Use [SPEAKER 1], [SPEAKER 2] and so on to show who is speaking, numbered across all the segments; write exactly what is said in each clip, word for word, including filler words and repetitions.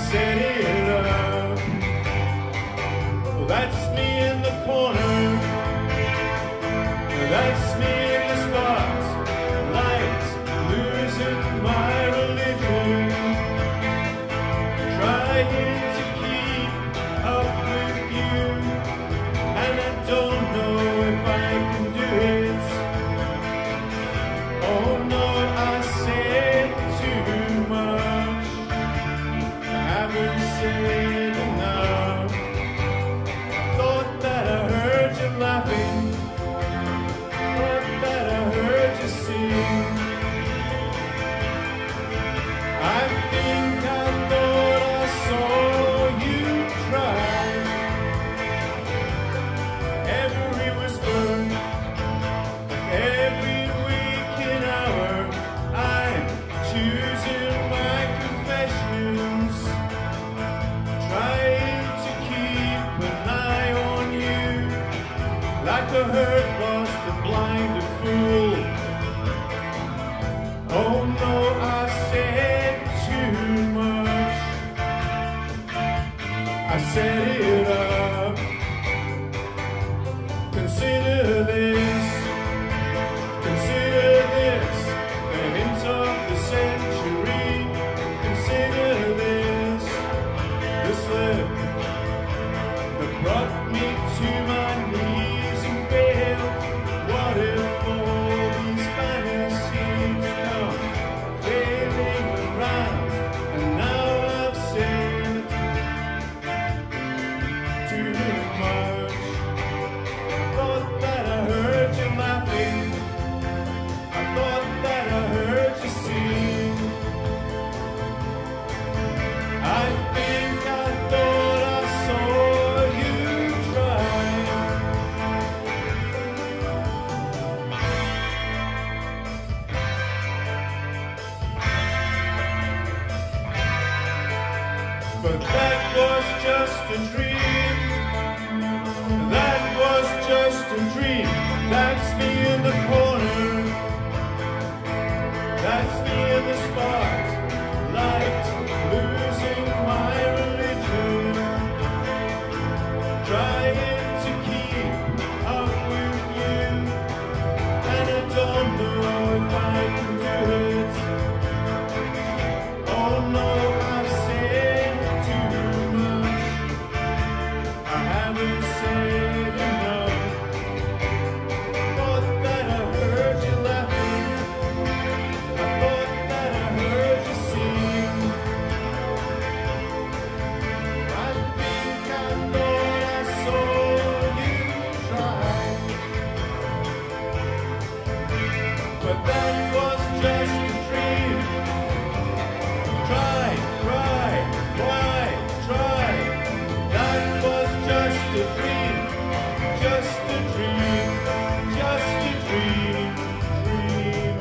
[SPEAKER 1] set it up. Well, that's me in the corner. That's me in the spotlight, losing my religion, trying to keep up with you, and I don't know if I can do it. Oh no, I said too much, I haven't said enough. I thought that I heard you laughing, thought that I heard you sing. I think I thought I saw you cry. Every whisper, every waking hour, I'm choosing my confessions, trying to keep an eye on you, like a hurt lost, a blinded fool. Oh no, I said too much. I set it up. Consider this, consider this, the hint of the century. Consider this, the slip that brought me to my knees and failed. What if all these fantasies come failing around, and now I've said too much. I thought that I heard you laughing, I thought that I heard you sing. I think I thought I saw you try. But that was just a dream. That was just a dream. That's me in the corner. That's me in the spotlight, losing my religion, trying to keep up with you, and I don't know if I can do it. Oh no, I've said too much, I haven't said enough. Thought that I heard you laughing, I thought that I heard you sing. I think I thought I saw you try, but that was just a dream. Try, try, why, try. That was just a dream, just a dream, just a dream, dream.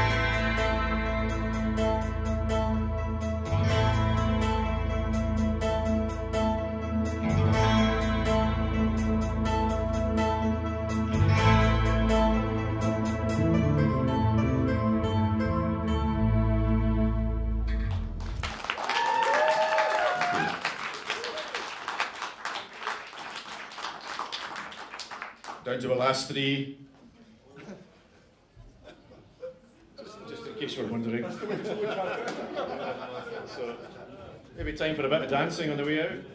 [SPEAKER 1] Down to the last three. Just, just in case you're wondering. So, maybe time for a bit of dancing on the way out.